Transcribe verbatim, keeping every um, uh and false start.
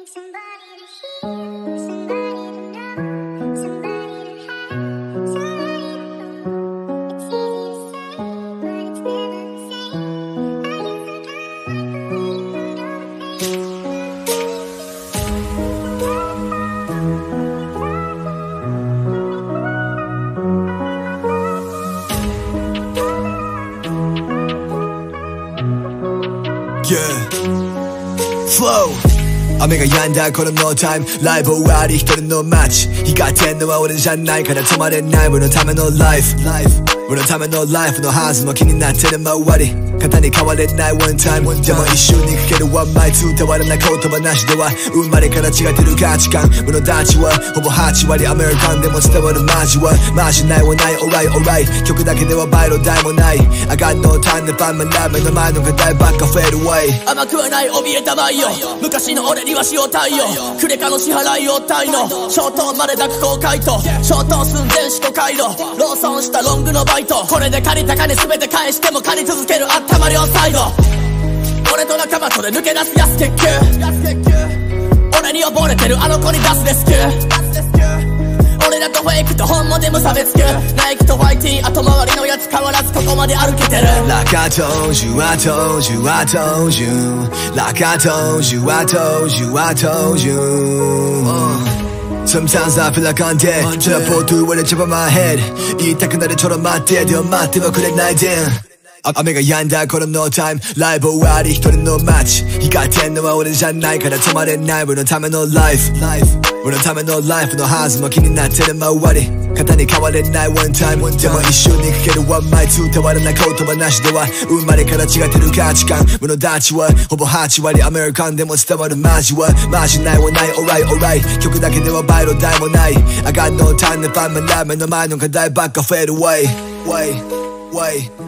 Yeah. Flow 雨が止んだこの No time ライブ終わり一人の街光ってんのは俺じゃないから止まれない俺のための Life 俺のための Life のはずも気になってる周り肩に変われない One time でも一瞬にかける One night 伝わらない言葉なしでは生まれから違ってる価値観俺のダチはほぼはち割アメリカンでも伝わるマジはマジないはない Alright alright 曲だけではバイロ代もない I got no time to find my love 目の前の課題ばっか fade away 甘くはない怯えたまいよ昔の俺には塩対応クレカの支払いを滞納消灯まで抱く後悔と消灯寸前四股回路ローソンしたロングのバイトこれで借りた金全て返しても借り続けるあったま両サイド俺と仲間とで抜け出す安結球俺に溺れてるあの子に出すレスキュー俺らとフェイクと本物で無差別級ナイキと ワイティー 後回りのやつ変わらずここまで歩けてる Like I told you, I told you, I told you Like I told you, I told you, I told you uh. Sometimes I feel like I'm dead Teleport to where they jump on my head 言いたくなるちょろ待ってでも待ってはくれないで雨が止んだこの No time ライブ終わり一人の街光ってんのは俺じゃないから止まれない俺のための Life 俺のための Life のはずも気になってる周り肩に変われない One time でも一瞬にかける One night 伝わらない言葉なしでは生まれから違ってる価値観俺のダチはほぼはち割アメリカンでも伝わるマジはマジないはない Alright alright 曲だけではバイロ代もない I got no time to find my love 目の前の課題ばっか fade away Way way